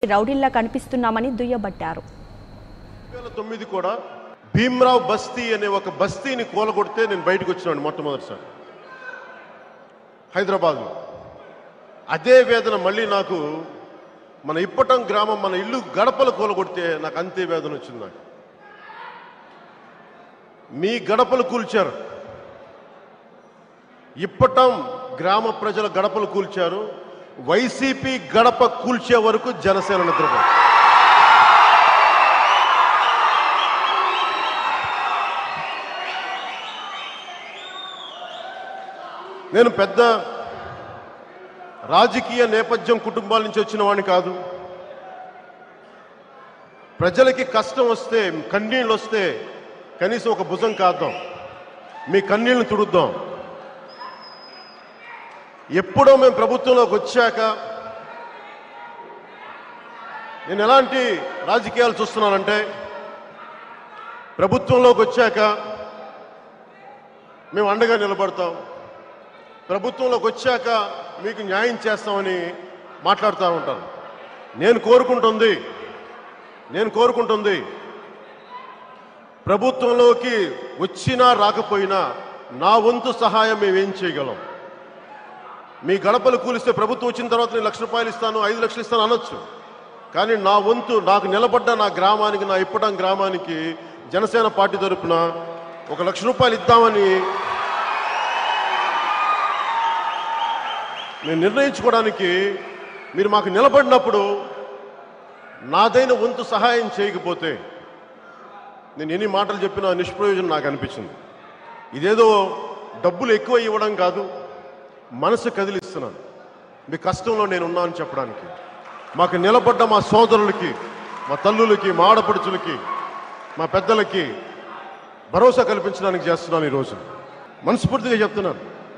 రౌడీల్లా కనిపిస్తున్నామని దుయ్యబట్టారు. 2009 కూడా భీమ్రావ్ బస్తీ అనే ఒక బస్తీని కూలగొడితే నేను బయటకు వచ్చినాను మొట్టమొదటిసారి హైదరాబాద్లో. అదే వేదన మళ్ళీ నాకు మన ఇప్పటం గ్రామం మన ఇల్లు గడపలు కూలగొడితే నాకు అంతే వేదన వచ్చింది. నాకు మీ గడపలు కూల్చారు, ఇప్పటం గ్రామ ప్రజల గడపలు కూల్చారు. వైసీపీ గడప కూల్చే వరకు జనసేన నిద్రపోయింది. నేను పెద్ద రాజకీయ నేపథ్యం కుటుంబాల నుంచి వచ్చిన వాడిని కాదు. ప్రజలకి కష్టం వస్తే, కన్నీళ్ళు వస్తే కనీసం ఒక భుజం కాద్దాం, మీ కన్నీళ్ళని తుడుద్దాం. ఎప్పుడో మేము ప్రభుత్వంలోకి వచ్చాక నేను ఎలాంటి రాజకీయాలు చూస్తున్నానంటే, ప్రభుత్వంలోకి వచ్చాక మేము అండగా నిలబడతాం, ప్రభుత్వంలోకి వచ్చాక మీకు న్యాయం చేస్తామని మాట్లాడుతూ ఉంటాను. నేను కోరుకుంటుంది ప్రభుత్వంలోకి వచ్చినా రాకపోయినా నా వంతు సహాయం మేమేం చేయగలం. మీ గడపలు కూలిస్తే ప్రభుత్వం వచ్చిన తర్వాత నేను ₹1,00,000 ఇస్తాను, 5 లక్షలు ఇస్తాను అనొచ్చు. కానీ నా వంతు, నాకు నిలబడ్డ నా గ్రామానికి, నా ఇప్పటం గ్రామానికి జనసేన పార్టీ తరఫున ₹1,00,000 ఇద్దామని నేను నిర్ణయించుకోవడానికి మీరు మాకు నిలబడినప్పుడు నాదైన వంతు సహాయం చేయకపోతే నేను ఎన్ని మాటలు చెప్పినా నిష్ప్రయోజనం నాకు అనిపించింది. ఇదేదో డబ్బులు ఎక్కువ ఇవ్వడం కాదు, మనసు కదిలిస్తున్నాను. మీ కష్టంలో నేను ఉన్నానని చెప్పడానికి, మాకు నిలబడ్డ మా సోదరులకి, మా తల్లులకి, మా ఆడపడుచులకి, మా పెద్దలకి భరోసా కల్పించడానికి చేస్తున్నాను. ఈరోజు మనస్ఫూర్తిగా చెప్తున్నాను.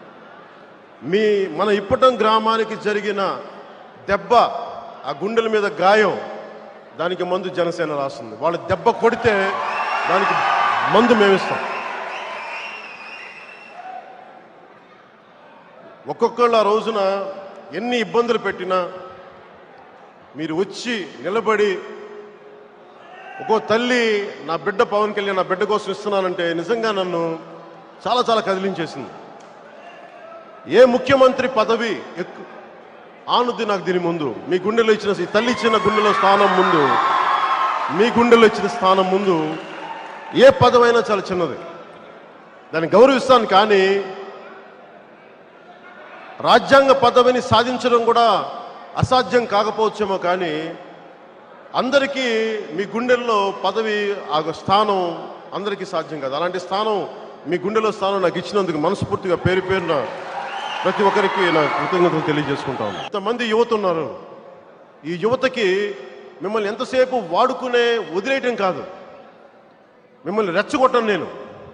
మన ఇప్పటం గ్రామానికి జరిగిన దెబ్బ, ఆ గుండెల మీద గాయం, దానికి మందు జనసేన రాస్తుంది. వాళ్ళు దెబ్బ కొడితే దానికి మందు మేమిస్తాం. ఒక్కొక్కళ్ళు ఆ రోజున ఎన్ని ఇబ్బందులు పెట్టినా మీరు వచ్చి నిలబడి, ఒక్కో తల్లి నా బిడ్డ పవన్ కళ్యాణ్ నా బిడ్డ కోసం ఇస్తున్నానంటే నిజంగా నన్ను చాలా చాలా కదిలించేసింది. ఏ ముఖ్యమంత్రి పదవి ఆనుద్ది నాకు దీని ముందు? మీ గుండెలో ఇచ్చిన, ఈ తల్లి ఇచ్చిన గుండెలో స్థానం ముందు, మీ గుండెలో ఇచ్చిన స్థానం ముందు ఏ పదవైనా చాలా చిన్నది, దాన్ని గౌరవిస్తాను. కానీ రాజ్యాంగ పదవిని సాధించడం కూడా అసాధ్యం కాకపోవచ్చేమో, కానీ అందరికీ మీ గుండెల్లో పదవి, ఆ స్థానం అందరికీ సాధ్యం కాదు. అలాంటి స్థానం, మీ గుండెలో స్థానం నాకు ఇచ్చినందుకు మనస్ఫూర్తిగా పేరు పేరున ప్రతి ఒక్కరికి నా కృతజ్ఞతలు తెలియజేసుకుంటాను. ఇంతమంది యువత ఉన్నారు. ఈ యువతకి మిమ్మల్ని ఎంతసేపు వాడుకునే వదిలేయటం కాదు, మిమ్మల్ని రెచ్చగొట్టను నేను.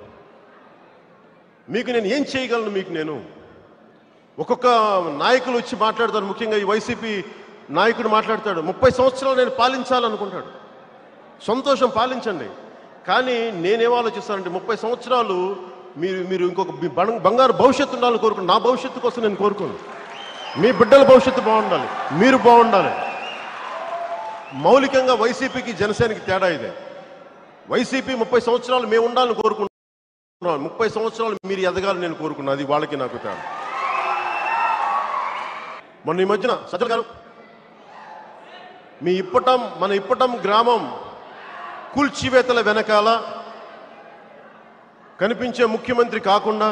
మీకు నేను ఏం చేయగలను? మీకు నేను ఒక్కొక్క నాయకులు వచ్చి మాట్లాడతారు, ముఖ్యంగా ఈ వైసీపీ నాయకుడు మాట్లాడతాడు, 30 సంవత్సరాలు నేను పాలించాలనుకుంటాడు. సంతోషం, పాలించండి. కానీ నేనేం ఆలోచిస్తానంటే, 30 సంవత్సరాలు మీరు ఇంకొక బంగారు భవిష్యత్తు ఉండాలని కోరుకుని, నా భవిష్యత్తు కోసం నేను కోరుకోను. మీ బిడ్డల భవిష్యత్తు బాగుండాలి, మీరు బాగుండాలి. మౌలికంగా వైసీపీకి జనసేనకి తేడా ఇదే. వైసీపీ 30 సంవత్సరాలు మేము ఉండాలని కోరుకుంటున్నాను, 30 సంవత్సరాలు మీరు ఎదగాలని నేను కోరుకున్నాను. అది వాళ్ళకి నాకు తేడా. మొన్న ఈ మధ్యన సజ్జల గారు మన ఇప్పటం గ్రామం కూల్చివేతల వెనకాల కనిపించే ముఖ్యమంత్రి కాకుండా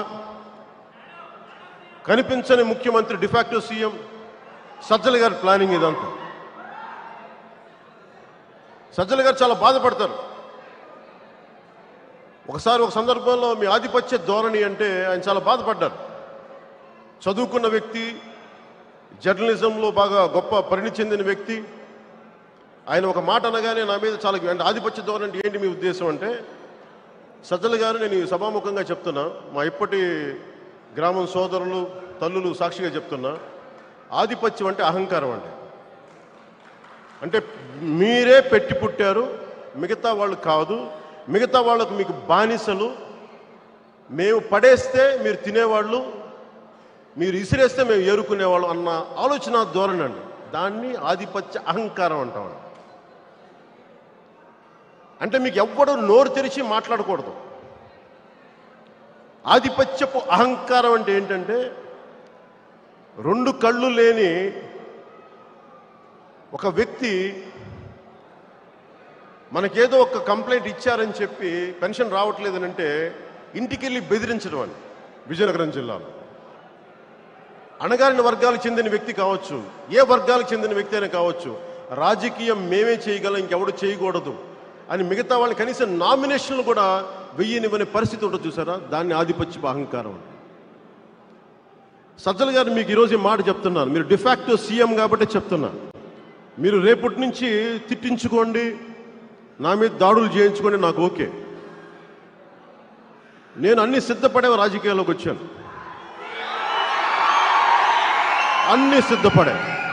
కనిపించని ముఖ్యమంత్రి, డిఫాక్టో సీఎం సజ్జల గారి ప్లానింగ్ ఇదంతా. సజ్జల గారు చాలా బాధపడతారు. ఒక సందర్భంలో మీ ఆధిపత్య ధోరణి అంటే ఆయన చాలా బాధపడ్డారు. చదువుకున్న వ్యక్తి, జర్నలిజంలో బాగా గొప్ప పరిణితి చెందిన వ్యక్తి. ఆయన ఒక మాట అనగానే నా మీద చాలా, అంటే ఆధిపత్య ధోరణి అంటే ఏంటి మీ ఉద్దేశం అంటే, సజ్జల గారు, నేను సభాముఖంగా చెప్తున్నా, మా ఇప్పటి గ్రామం సోదరులు, తల్లులు సాక్షిగా చెప్తున్నా, ఆధిపత్యం అంటే అహంకారం అండి. అంటే మీరే పెట్టి పుట్టారు, మిగతా వాళ్ళు కాదు, మిగతా వాళ్ళకు మీకు బానిసలు, మేము పడేస్తే మీరు తినేవాళ్ళు, మీరు ఇసిరేస్తే మేము ఏరుకునేవాళ్ళం అన్న ఆలోచన ధోరణి అండి. దాన్ని ఆధిపత్య అహంకారం అంటాం. అంటే మీకు ఎవ్వడూ నోరు తెరిచి మాట్లాడకూడదు. ఆధిపత్యపు అహంకారం అంటే ఏంటంటే, రెండు కళ్ళు లేని ఒక వ్యక్తి మనకేదో ఒక కంప్లైంట్ ఇచ్చారని చెప్పి పెన్షన్ రావట్లేదని అంటే ఇంటికి వెళ్ళి బెదిరించడం అని. విజయనగరం జిల్లాలో అణగారిన వర్గాలకు చెందిన వ్యక్తి కావచ్చు, ఏ వర్గాలకు చెందిన వ్యక్తి అయినా కావచ్చు, రాజకీయం మేమే చేయగలం, ఇంకెవడు చేయకూడదు అని మిగతా వాళ్ళని కనీసం నామినేషన్లు కూడా వెయ్యనివ్వని పరిస్థితి ఉంటుంది చూసారా, దాన్ని ఆధిపత్యపు అహంకారం. సజ్జల గారు మీకు ఈరోజు ఈ మాట చెప్తున్నాను, మీరు డిఫాక్టో సీఎం కాబట్టి చెప్తున్నా. మీరు రేపటి నుంచి తిట్టించుకోండి, నా మీద దాడులు చేయించుకోండి, నాకు ఓకే. నేను అన్ని సిద్ధపడే రాజకీయాల్లోకి వచ్చాను, అన్ని సిద్ధపడే.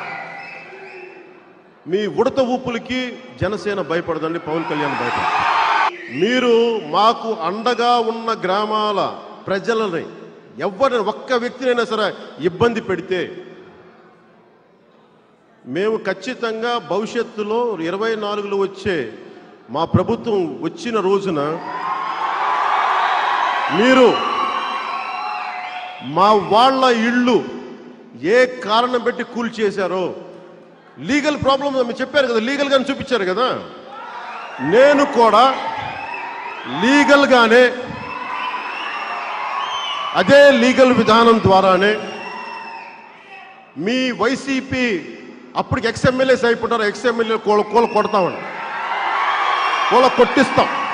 మీ ఉడత ఊపులకి జనసేన భయపడదండి, పవన్ కళ్యాణ్ భయపడదు. మీరు మాకు అండగా ఉన్న గ్రామాల ప్రజలని ఎవరిని ఒక్క వ్యక్తినైనా సరే ఇబ్బంది పెడితే మేము ఖచ్చితంగా భవిష్యత్తులో 24లో వచ్చే మా ప్రభుత్వం వచ్చిన రోజున మీరు మా వాళ్ళ ఇళ్ళు ఏ కారణం పెట్టి కూల్చేశారో, లీగల్ ప్రాబ్లం మీరు చెప్పారు కదా, లీగల్గానే చూపించారు కదా, నేను కూడా లీగల్గానే అదే లీగల్ విధానం ద్వారానే మీ వైసీపీ అప్పటికి ఎక్స్ఎమ్మెల్యేస్ అయిపోతారు, ఎక్స్ఎమ్మెల్యే కూల కొడతామని, కూల కొట్టిస్తాం.